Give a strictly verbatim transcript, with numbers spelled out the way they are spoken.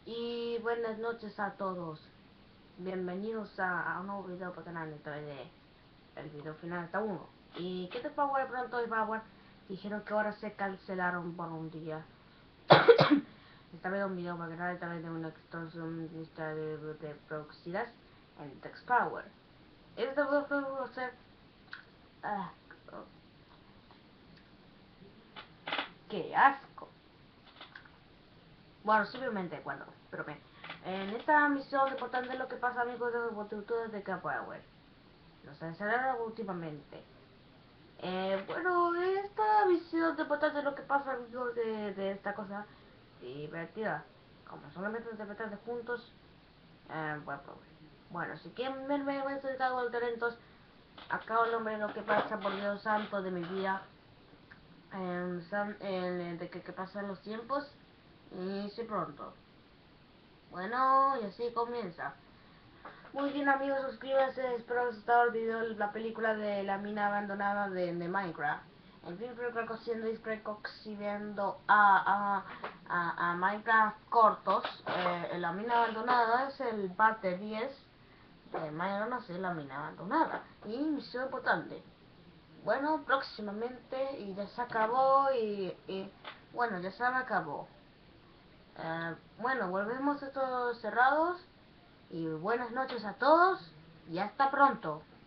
Y buenas noches a todos. Bienvenidos a, a un nuevo video para el canal. Esta vez de el video final está uno. ¿Y qué te Power pronto y Power? Dijeron que ahora se cancelaron por un día. Esta vez un video para el canal, esta vez de una extorsión lista de, de proxidas en Text Power. Este video va a ser... Ah, oh, ¡qué asco! Bueno, simplemente, bueno, pero bien. En esta misión importante lo que pasa, amigos de los botutos de K-Power. Nos cancelaron últimamente. Eh, bueno, esta misión importante lo que pasa, amigos de, de esta cosa divertida. Como solamente interpretar de juntos. Eh, bueno, pues, bueno, si quieren verme en este estado de talentos, acá el nombre de lo que pasa, por Dios santo de mi vida. En, en, de que, que pasan los tiempos. Y sí pronto. Bueno, y así comienza. Muy bien, amigos, suscríbanse. Espero que os haya gustado el video, la película de la mina abandonada de, de Minecraft. En fin, siendo viendo a, a, a, a Minecraft cortos. Eh, la mina abandonada es el parte diez de Minecraft, no sé, la mina abandonada. Y misión importante. Bueno, próximamente, y ya se acabó, y, y bueno, ya se me acabó. Eh, bueno, volvemos estos cerrados. Y buenas noches a todos y hasta pronto.